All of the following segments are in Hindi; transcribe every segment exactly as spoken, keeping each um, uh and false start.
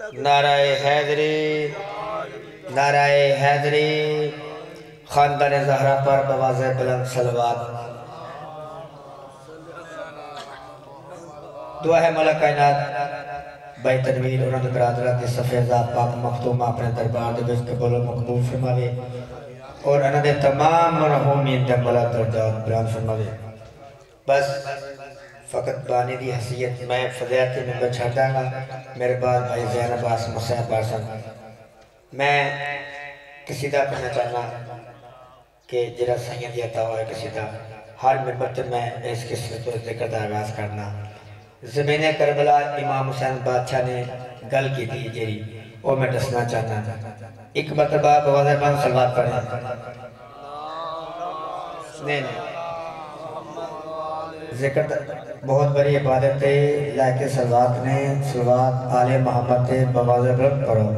नाराए हैदरी, नाराए हैदरी। खानदान ज़हरा पर बवाज़े बुलंद सलवात। दुआ है मौला कायनात भाई तनवीर और उन्होंने बरादरा के सफ़ेज़ा पाक मखतूम अपने दरबार दे विच कबूल मकबूल फरमावे और उन्होंने तमाम मरहूमीन दे मौला दर्जात बुलंद फरमावे। बस फ़कत बानी दी हसीयत मैं फज़ैत में छड़ दांगा। मेरे बाद भाई ज़ैन अब्बास मुसैब बासन मैं कसीदा पढ़ना चाहना कि जरा साइयां दी अता होए कसीदा हर मिंबर ते मैं इस किस्म तो जिक्र दा आगाज़ करना। ज़मीने करबला इमाम हुसैन बादशाह ने गल की थी जेरी वो मैं दसना चाहना। एक मरतबा बवाज़े बुलंद सलवात पढ़े नहीं नहीं जिक्र बहुत बड़ी इबादत है लाके सलवात ने सलवात आले मोहम्मद ते बवाज़े बुलंद पढ़ो।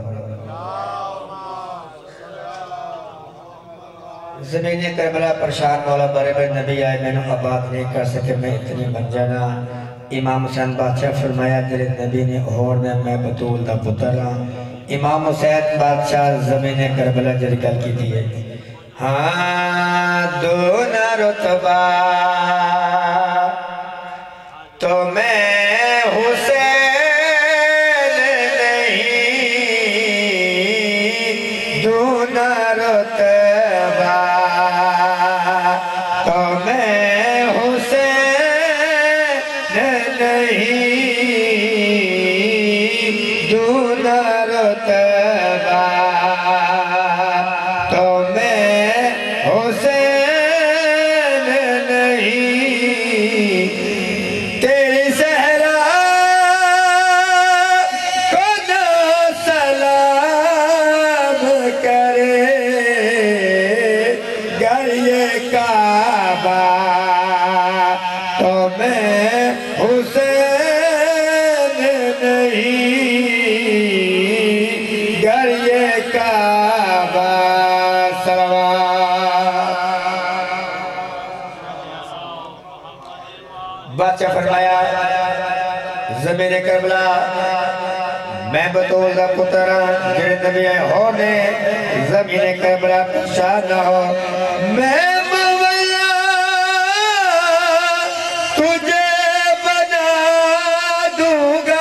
ज़मीने करबला परेशान मौला बरे बरे नबी आए मैंने आबाद नहीं कर सके मैं इतनी बन जाना। इमाम हुसैन बादशाह फरमाया तेरे नबी ने होर में मैं बतूल दा पुत्र हाँ। इमाम हुसैन बादशाह ज़मीने करबला जरी गल की थी हाँ दो न रुतबा तो मैं हुसैन नहीं दूना रुतबा तो मैं हुसैन नहीं दूना रुतबा तो मैं हुसैन नहीं तेरी सहरा को ना सलाम करे गर ये काबा तो मैं हुसैन नहीं गर ये काबा। बादशाह फरमाया ज़मीने करबला मैं बतौल दा पुत्र जेड़े नबी आए हो ने ज़मीने करबला पूछा न हो मैं मवला तुझे बना दूंगा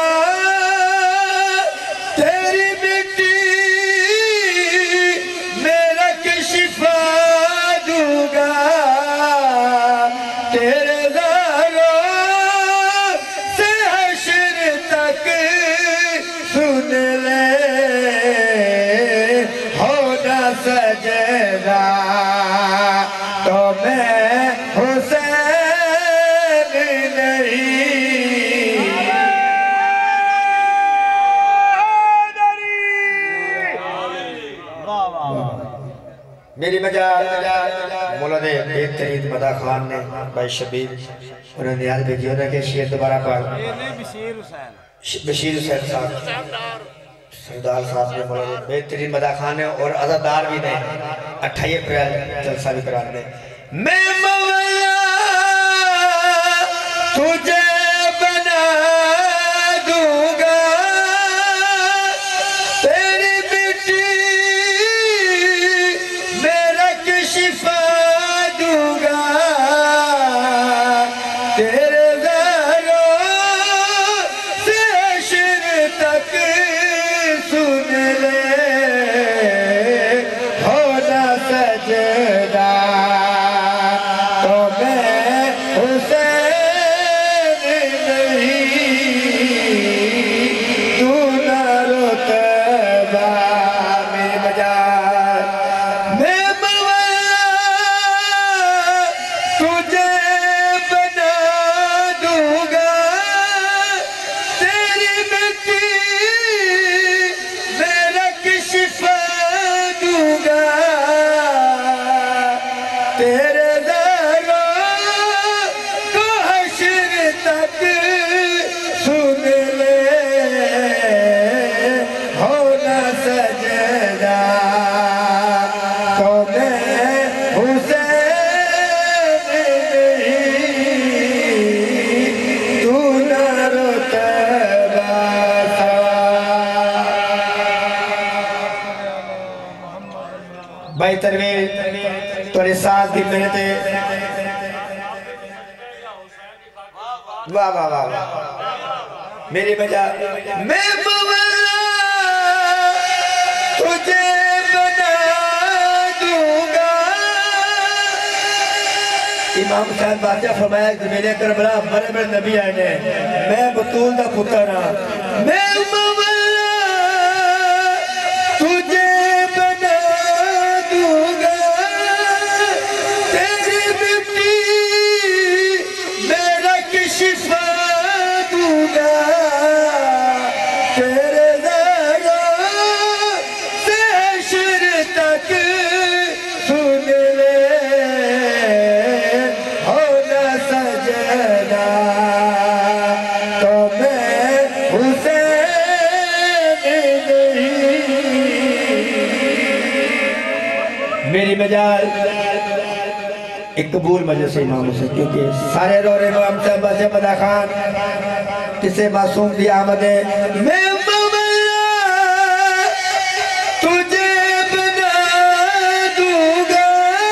तेरी मिट्टी मेरा के शिफा दूंगा तेरे सजदा तो मैं हुसैन नहीं। मेरी मजाल मौला ने बेहतरीन मदा खान ने भाई शबीर उन्होंने याद भेजी उन्होंने के शेर दोबारा पढ़ बशीर हुसैन साहब सरदार साहब ने बोला बेहतरीन मदा खान है और अजादार भी ने अट्ठाईस अप्रैल जलसा भी करा दे मैं मौला तुझे बना दूंगा तेरी मिट्टी मेरा के शिफा दूंगा तेरे सजदा तो मैं हुसैन भाई तरवीर थोड़े साथ दी मेहनत वाह वाह वाह मेरी वजह मैं तुझे बना दूंगा। इमाम हुसैन बादशाह फरमाया कि मेरे करबला बड़े बड़े नबी आए ने मैं बतूल दा पुत्र हां मैं तुझे बना दूंगा तेरी मिट्टी मेरा शिफा दूंगा तेरे ज़रा से हश्र तक सुन ले हो न सजना तो मैं हुसैन नहीं। मेरी मजाल एक कबूल मजलिस से इमाम हुसैन क्योंकि सारे रोरे इमाम साहब से मदा खान किसे मासूम की आमद है मैं तुझे बना दूंगा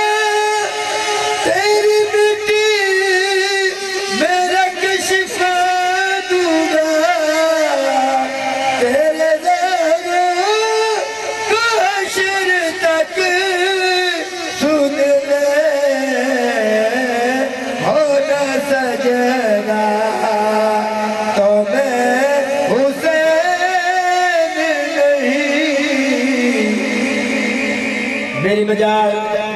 तेरी मिट्टी मेरा शिफा दूंगा तेरे ज़रा को हश्र तक सुन ले सजना तो मैं हुसैन नहीं। मेरी मजाल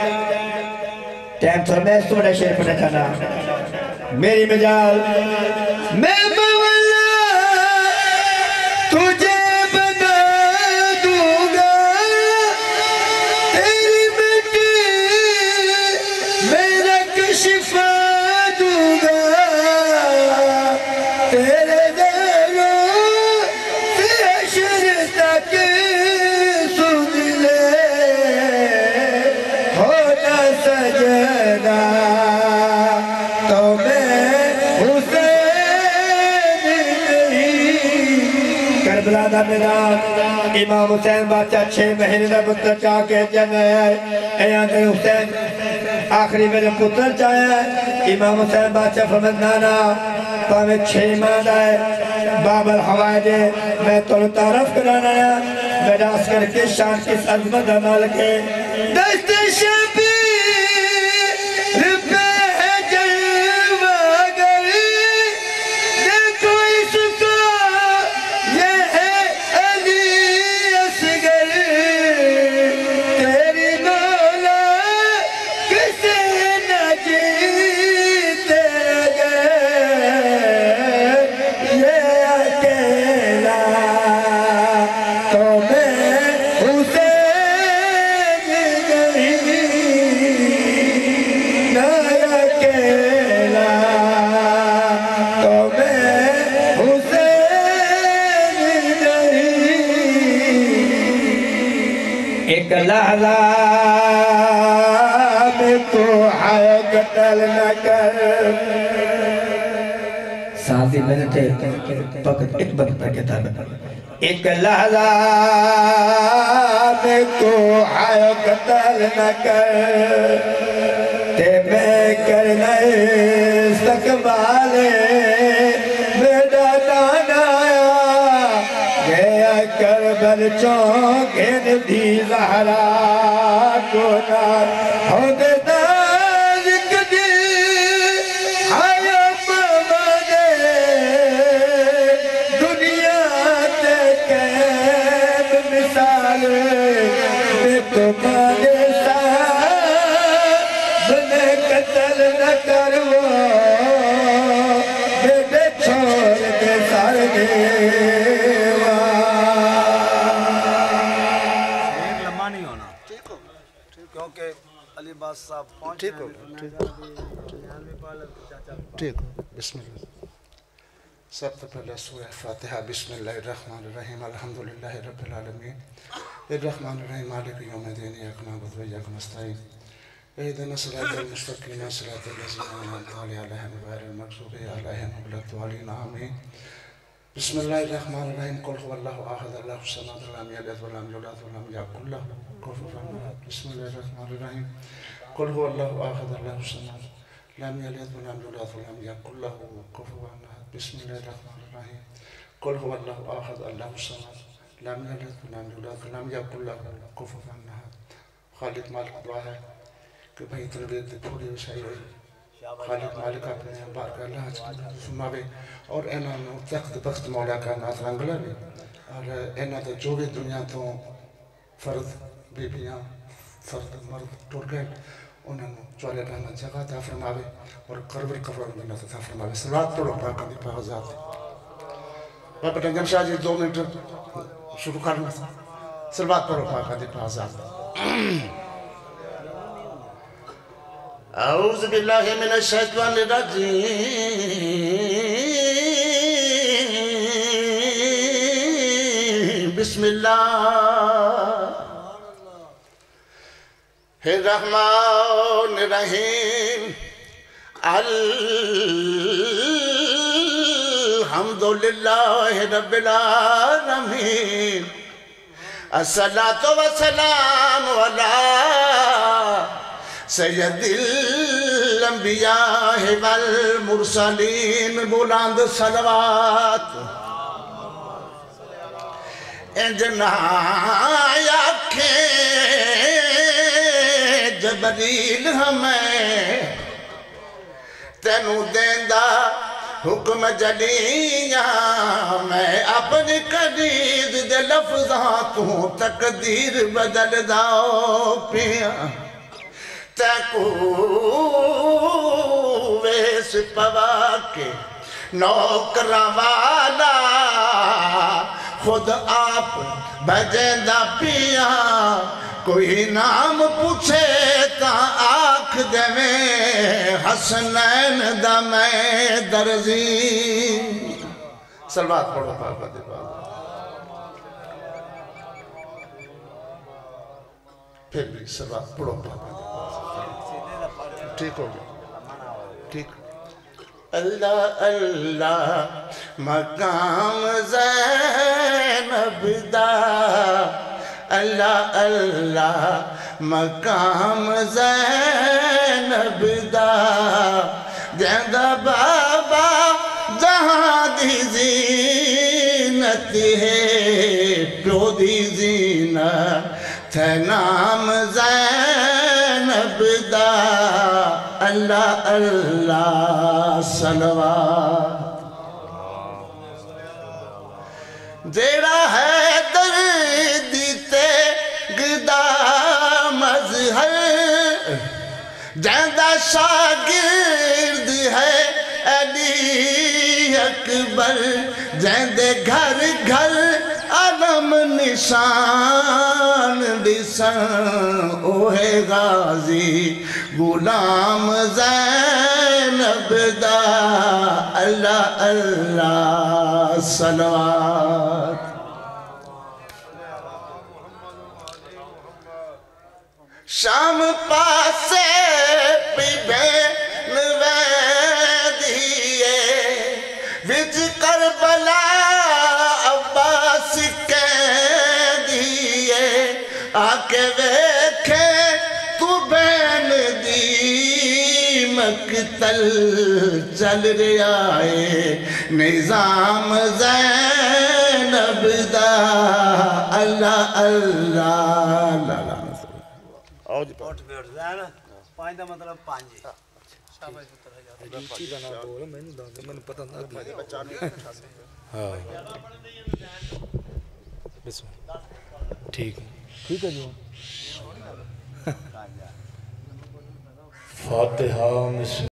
टाइम थोड़ा मैं थोड़ा शेर पढ़ना चाहना मेरी मजाल मैं मौला तुझे बना दूंगा तेरी मिट्टी मेरा शिफा तेरे ज़रा से हश्र तक सुन ले हो न सजना तो मैं हुसैन नहीं। करबला दा मैदान इमाम हुसैन बादशाह छह महीने का पुत्र चाह के जन आया हुसैन आखिरी मेरे पुत्र चाहे इमाम हुसैन बादशाह फरमाया नाना भावे छे माह है बाबर हवाए दे मैं तुम तारफ कराना है मेरा अस्कर के शान किस अजमत मालिक है दस्त शबीर पे है जलवागर देखो इसको ये है अली असगर तेरी मौला किसे न जीते एक लहज़ा में को है कत्ल न कर साथी मैंने थे पकड़ एक बार पढ़ के था एक लहज़ा में को है कत्ल न कर ते मैं करने सकबाले मेरा दाना गया करबल चौंक दी ज़हरा को ना हो दे दाज़ दी आया मने दुनिया ते कैद मिसाल में तो माने सा बने कत्ल न करवो बेटे छोड़ दे सर दे अली बास साहब ठीक हो ठीक हो बिस्मिल्लाह सबसे पहले सूरह फातिहा बिस्मिल्लाहिर्रहमानिर्रहीम अल्हम्दुलिल्लाहि रब्बिल आलमीन अर्रहमानिर्रहीम मालिकि यौमिद्दीन इय्याका नअबुदु व इय्याका नस्तईन इहदिनस सिरातल मुस्तकीम सिरातल लज़ीना अनअमता अलैहिम गैरिल मग़ज़ूबि अलैहिम वलद्दालीन आमीन बिस्मिल्लाहिर्रहमानिर्रहीम कुल हुवल्लाहु अहद अल्लाहु समद लम यलिद वलम यूलद वलम यकुल लहु कुफुवन अहद बिस्मिल्लाहिर्रहमानिर्रहीम कुल हुवल्लाहु अहद अल्लाहु समद लम यलिद वलम यूलद वलम यकुल लहु कुफुवन अहद बिस्मिल्लाहिर्रहमानिर्रहीम कुल हुवल्लाहु अहद अल्लाहु समद लम यलिद वलम यूलद वलम यकुल लहु कुफुवन अहद। खालिक मालिक दुआ है कि भाई इतने देर तक थोड़ी विषय रही खालिक मालिक अपने बार का अल्लाह सुनावे और इन्होंने तख्त तख्त मौला का नाथ रंग लवे और इन्हों तो जो भी दुनिया तो फर्द बीबियाँ फर्द मर्द टुर गए उन्होंने चौले रहना जगह था फरमावे और करबर कबर में था फरमावे सलात पढ़ो पाक दी पाजात बाबा डंगन शाह जी दो मिनट शुरू करना सलात पढ़ो पाक दी पाजात। औज़ु बिल्लाहि मिनश शैतानिर रजीम बिस्मिल्लाहिर्रहमानिर्रहीम अल्हम्दुलिल्लाहि रब्बिल आलमीन अस्सलातु वस्सलामु अला सय्यदिल अंबिया वल मुरसलीन बुलंद सलवात इंजना आखे जबरील हमें तेनू देंदा हुक्म जलिया मैं अपनी कदीर दे लफ्ज़ां तू तकदीर बदल दाओ पिया तकू वेस पवा के नौकरा वाला खुद आप भजेंदा पिया कोई नाम पूछे ता आख देवे हसनैन दा मैं दर्जी। सलवात पढ़ो पापा दे पापा फिर भी सलवात पढ़ो पापा ठीक हो गया ठीक। अल्लाह अल्लाह मकाम ज़ैनब दा अल्लाह अल्लाह मकाम ज़ैनब दा देंदा बाबा जहां दी ज़ीनत है प्यो दी ज़ीनत थे नाम ज़ैनब दा अल्लाह अल्लाह सलवात जेड़ा है दर्दी ते गदा मज़हर जंदा शागिर्द है अली अकबर जंदे घर घर आलम निशान दिसन ओहे गाजी गुलाम ज़ैनब दा अल्लाह अल्लाह सलवात। शाम पासे पिबैन वैदिए विच करबला अब्बास कह दिए आके वेखे तू बैन दी मकतल चल रहा है निजाम ज़ैनब दा अल्लाह अल्लाह और उठ बैठ जाए ना पांच का मतलब पांच शाबाश पुत्र ड्यूटी बना बोल मैंने दस मैंने पता ना हां बिस्मिल्लाह ठीक ठीक है जी फातिहा